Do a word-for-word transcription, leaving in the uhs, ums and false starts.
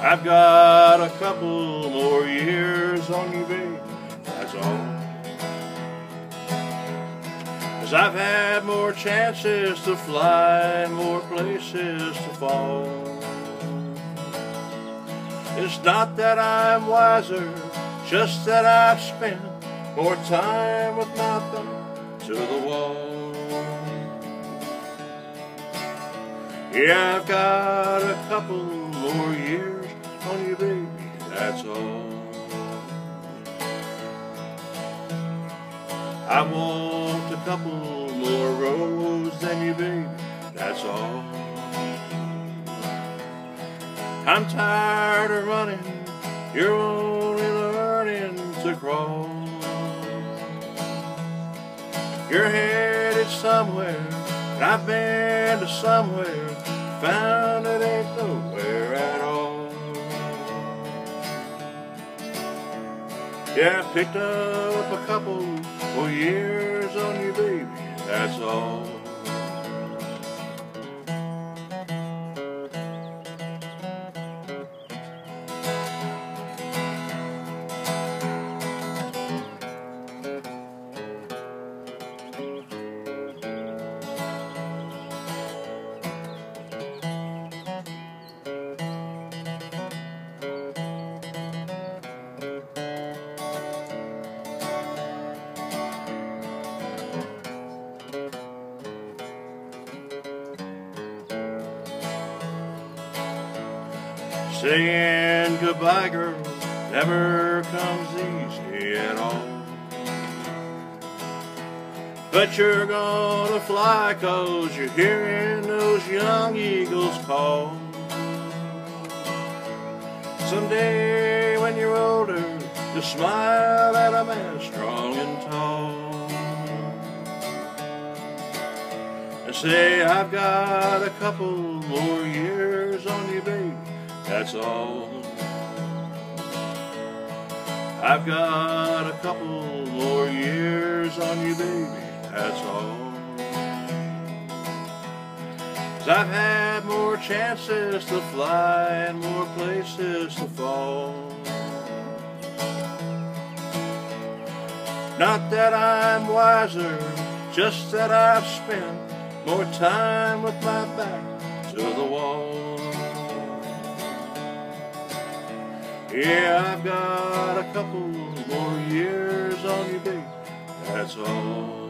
I've got a couple more years on you, babe, that's all. 'Cause I've had more chances to fly and more places to fall. It's not that I'm wiser, just that I've spent more time with my back to the wall. Yeah, I've got a couple more years on you, baby, that's all. I walked a couple more roads than you, baby, that's all. I'm tired of running, you're only learning to crawl. You're headed somewhere, and I've been to somewhere, found it ain't nowhere at all. Yeah, I picked up a couple more years on you, baby, that's all. Saying goodbye, girl, never comes easy at all. But you're gonna fly 'cause you're hearing those young eagles call. Someday when you're older, you'll smile at a man strong and tall and say, I've got a couple more years on you, baby, that's all. I've got a couple more years on you, baby, that's all. 'Cause I've had more chances to fly and more places to fall. Not that I'm wiser, just that I've spent more time with my back to the wall. Yeah, I've got a couple more years on you, babe, that's all.